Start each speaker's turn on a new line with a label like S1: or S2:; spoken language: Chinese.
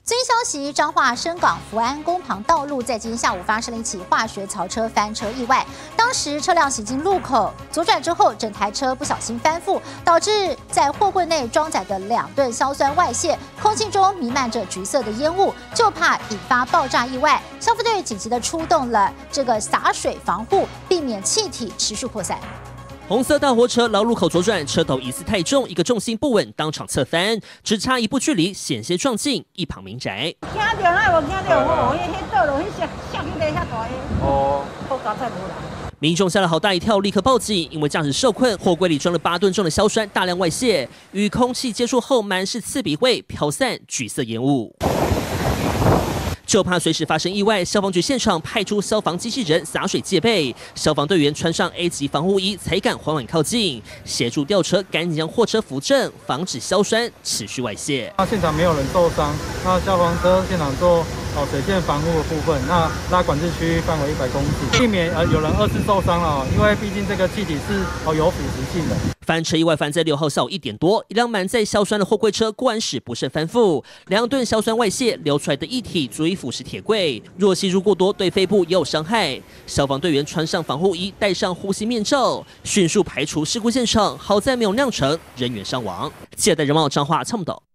S1: 最新消息，彰化深港福安宫旁道路在今天下午发生了一起化学槽车翻车意外。当时车辆行经路口，左转之后，整台车不小心翻覆，导致在货柜内装载的2吨硝酸外泄，空气中弥漫着橘色的烟雾，就怕引发爆炸意外。消防队紧急的出动了这个洒水防护，避免气体持续扩散。
S2: 红色大货车绕路口左转，车头疑似太重，一个重心不稳，当场侧翻，只差一步距离，险些撞进一旁民宅。
S3: 听到那无听到，迄道路迄下起来遐大个，好加载无啦。
S2: 民众吓了好大一跳，立刻报警，因为驾驶受困，货柜里装了8吨重的硝酸大量外泄，与空气接触后满是刺鼻味，飘散橘色烟雾。 就怕随时发生意外，消防局现场派出消防机器人洒水戒备，消防队员穿上 A 级防护衣才敢缓缓靠近，协助吊车赶紧将货车扶正，防止硝酸持续外泄。
S4: 现场没有人受伤，那消防车现场做水线防护的部分，那拉管制区范围100公尺，避免有人2次受伤了，因为毕竟这个气体是有腐蚀性的。
S2: 翻车意外发生在6号下午1点多，一辆满载硝酸的货柜车过弯时不慎翻覆，2吨硝酸外泄，流出来的液体足以腐蚀铁柜，若吸入过多，对肺部也有伤害。消防队员穿上防护衣，戴上呼吸面罩，迅速排除事故现场，好在没有酿成人员伤亡。记者戴仁茂彰化参谋。